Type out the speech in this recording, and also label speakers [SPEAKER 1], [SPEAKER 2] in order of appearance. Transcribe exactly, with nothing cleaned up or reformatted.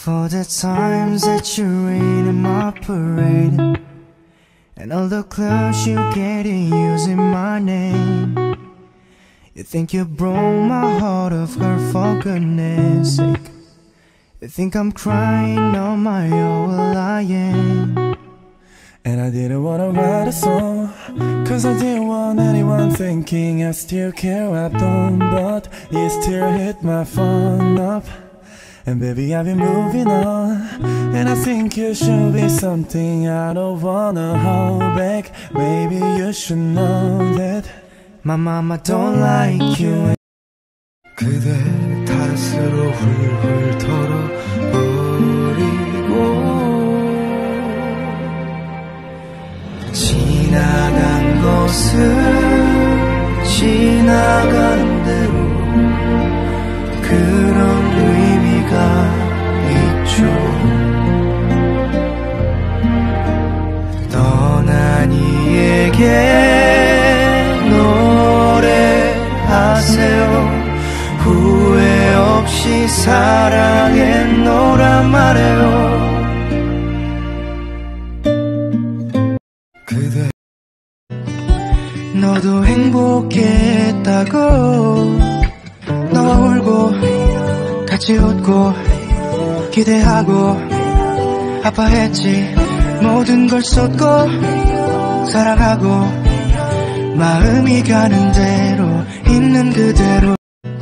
[SPEAKER 1] For the times that you rain in my parade, and all the clothes you get in using my name. You think you broke my heart of her for goodness sake. You think I'm crying on my own, well I am.
[SPEAKER 2] And I didn't wanna write a song, cause I didn't want anyone thinking I still care, I don't. But it still hit my phone up, and baby I've been moving on. And I think you should be something I don't wanna hold back. Maybe you should know that
[SPEAKER 1] my mama don't like you.
[SPEAKER 3] 그대 탓으로 훌훌 털어버리고
[SPEAKER 1] 지나간 것은 지나가는 대로 그런 의미가 있죠. 떠난 이에게 노래하세요. 후회 없이 사랑했노라 말해요.
[SPEAKER 3] 그대
[SPEAKER 1] 너도 행복했다고. 너와 울고 같이 웃고 기대하고 아파했지. 모든 걸 쏟고 사랑하고 마음이 가는 대로 있는 그대로